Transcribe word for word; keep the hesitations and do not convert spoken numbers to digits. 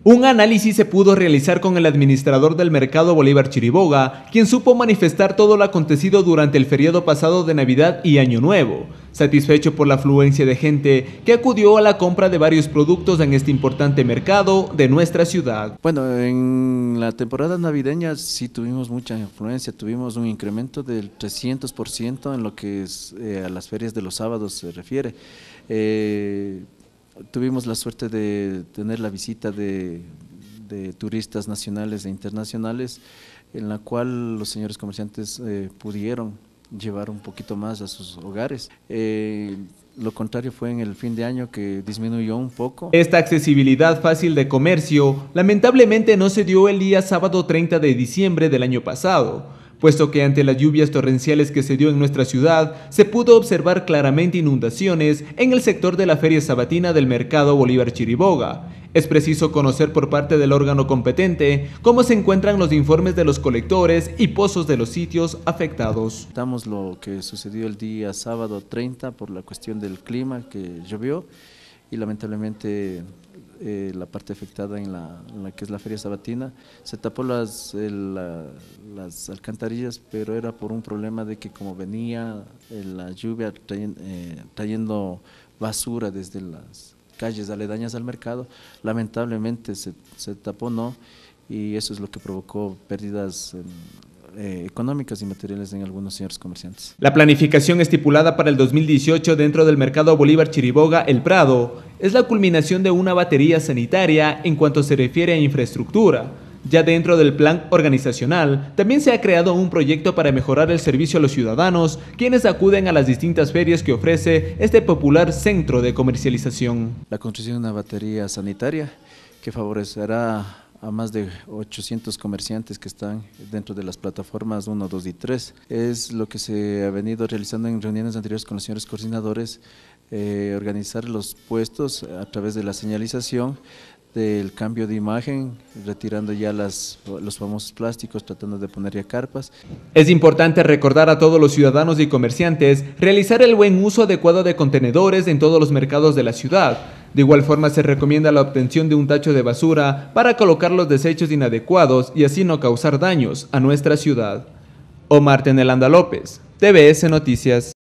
Un análisis se pudo realizar con el administrador del mercado Bolívar Chiriboga, quien supo manifestar todo lo acontecido durante el feriado pasado de Navidad y Año Nuevo, satisfecho por la afluencia de gente que acudió a la compra de varios productos en este importante mercado de nuestra ciudad. Bueno, en la temporada navideña sí tuvimos mucha influencia, tuvimos un incremento del trescientos por ciento en lo que es, eh, a las ferias de los sábados se refiere. Eh, Tuvimos la suerte de tener la visita de, de turistas nacionales e internacionales, en la cual los señores comerciantes eh, pudieron llevar un poquito más a sus hogares. Eh, lo contrario fue en el fin de año, que disminuyó un poco. Esta accesibilidad fácil de comercio lamentablemente no se dio el día sábado treinta de diciembre del año pasado, puesto que ante las lluvias torrenciales que se dio en nuestra ciudad, se pudo observar claramente inundaciones en el sector de la feria sabatina del mercado Bolívar Chiriboga. Es preciso conocer por parte del órgano competente cómo se encuentran los informes de los colectores y pozos de los sitios afectados. Notamos lo que sucedió el día sábado treinta por la cuestión del clima, que llovió, y lamentablemente eh, la parte afectada en la, en la que es la feria sabatina, se tapó las, el, la, las alcantarillas, pero era por un problema de que como venía eh, la lluvia trayendo, eh, trayendo basura desde las calles aledañas al mercado, lamentablemente se, se tapó, ¿no? Y eso es lo que provocó pérdidas eh, Eh, económicas y materiales en algunos señores comerciantes. La planificación estipulada para el dos mil dieciocho dentro del mercado Bolívar Chiriboga El Prado es la culminación de una batería sanitaria en cuanto se refiere a infraestructura. Ya dentro del plan organizacional, también se ha creado un proyecto para mejorar el servicio a los ciudadanos, quienes acuden a las distintas ferias que ofrece este popular centro de comercialización. La construcción de una batería sanitaria que favorecerá a más de ochocientos comerciantes que están dentro de las plataformas uno, dos y tres. Es lo que se ha venido realizando en reuniones anteriores con los señores coordinadores, eh, organizar los puestos a través de la señalización, del cambio de imagen, retirando ya las, los famosos plásticos, tratando de poner ya carpas. Es importante recordar a todos los ciudadanos y comerciantes realizar el buen uso adecuado de contenedores en todos los mercados de la ciudad. De igual forma se recomienda la obtención de un tacho de basura para colocar los desechos inadecuados y así no causar daños a nuestra ciudad. Omar Tenelanda López, T V S Noticias.